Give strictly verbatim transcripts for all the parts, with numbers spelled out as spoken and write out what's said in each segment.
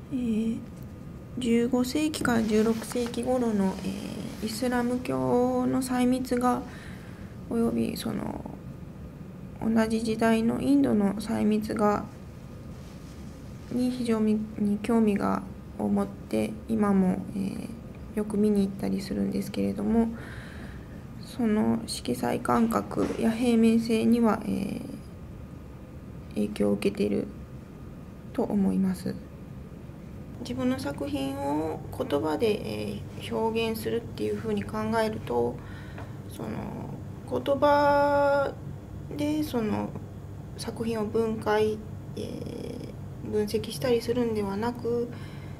えー、じゅうごせいきからじゅうろくせいき頃の、えー、イスラム教の細密画およびその同じ時代のインドの細密画に非常に興味がを持って今も、えー、よく見に行ったりするんですけれども、その色彩感覚や平面性には、えー、影響を受けていると思います。自分の作品を言葉で表現するっていうふうに考えると、その言葉でその作品を分解、えー、分析したりするんではなく、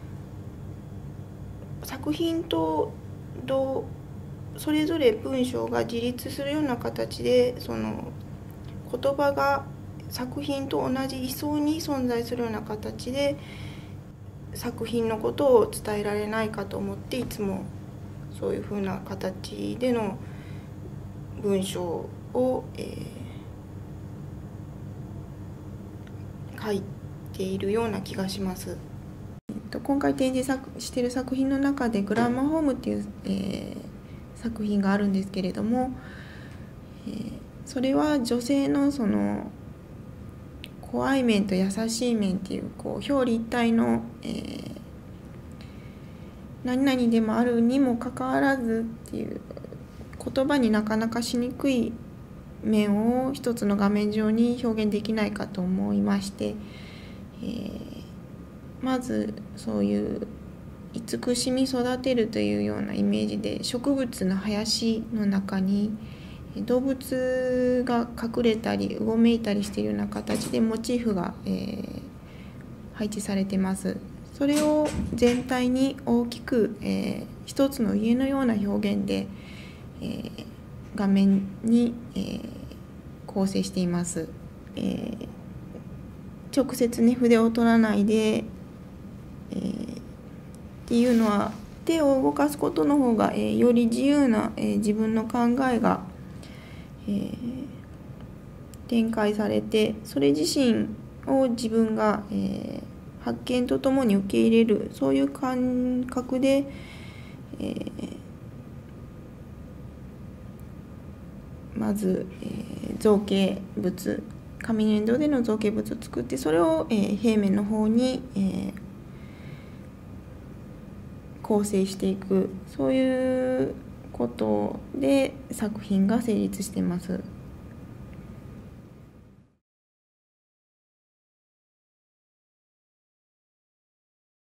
作品とどうそれぞれ文章が自立するような形で、その言葉が作品と同じ位相に存在するような形で作品のことを伝えられないかと思って、いつもそういうふうな形での文章を、えー、書いているような気がします。今回展示している作品の中でグランマホームっていう、えー、作品があるんですけれども、えー、それは女性のその怖い面と優しい面っていう、こう表裏一体の、えー、何々でもあるにもかかわらずっていう言葉になかなかしにくい面を一つの画面上に表現できないかと思いまして、えー、まずそういう慈しみ育てるというようなイメージで、植物の林の中に動物が隠れたりうごめいたりしているような形でモチーフが、えー、配置されています。それを全体に大きく、えー、一つの家のような表現で、えー、画面に、えー、構成しています。えー、直接ね筆を取らないで、えー、っていうのは手を動かすことの方が、えー、より自由な、えー、自分の考えがえー、展開されて、それ自身を自分が、えー、発見とともに受け入れる、そういう感覚で、えー、まず、えー、造形物紙粘土での造形物を作って、それを、えー、平面の方に、えー、構成していく、そういうことで作品が成立しています。